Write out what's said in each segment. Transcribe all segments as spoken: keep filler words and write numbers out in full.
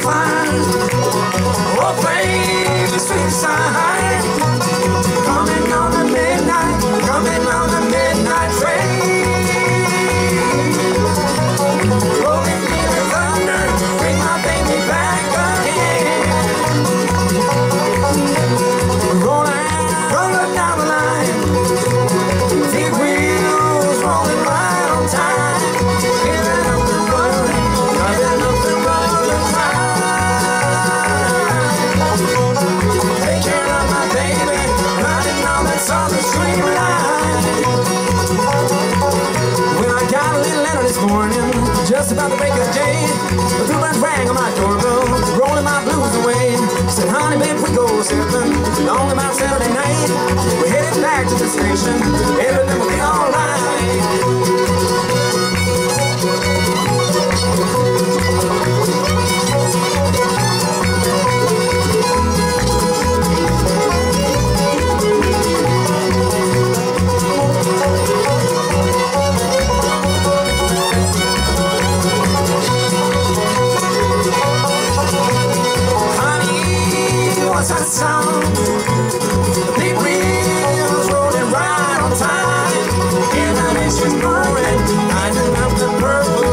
fire. Oh, play the sweet side. Coming on the midnight, coming on the midnight train. Rolling in the thunder, bring my baby back again. Rolling, rolling down the line. Big wheels rolling right on time. Giving up the road, driving up the road of time. Take care of my baby, riding on that Southern Streamline. When I got a little letter this morning, just about the break of day, the bluebird rang on my doorbell, rolling my blues away. Said, honey, babe, we go stepping along about Saturday night. We're headed back to the station, everything will be alright. What's that sound? The big wheels rolling right on time. And the mission's roaring, lighting up the purple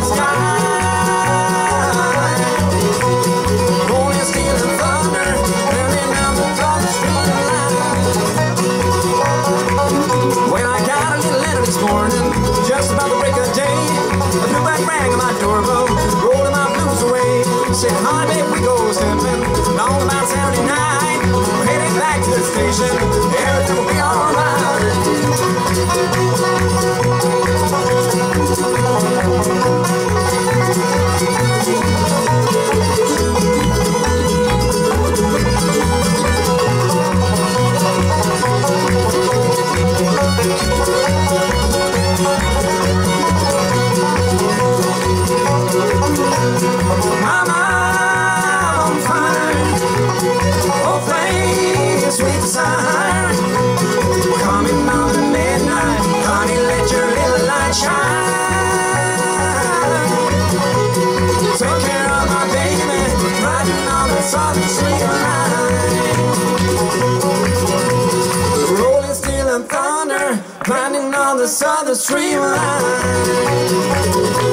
sky. Rolling steel and thunder, burning down the Southern Streamline. When I got a little letter this morning, just about the break of day, a bluebird rang on my doorbell, rolling my blues away. Said, honey, babe, we go stepping along about Saturday night. We're heading back to the station, everything will be alright. Mama, I'm fine. Oh, play the sweet side. Coming on the midnight, honey, let your little light shine. Take care of my baby, riding on the Southern Streamline. Rolling steel and thunder, riding on the Southern Streamline.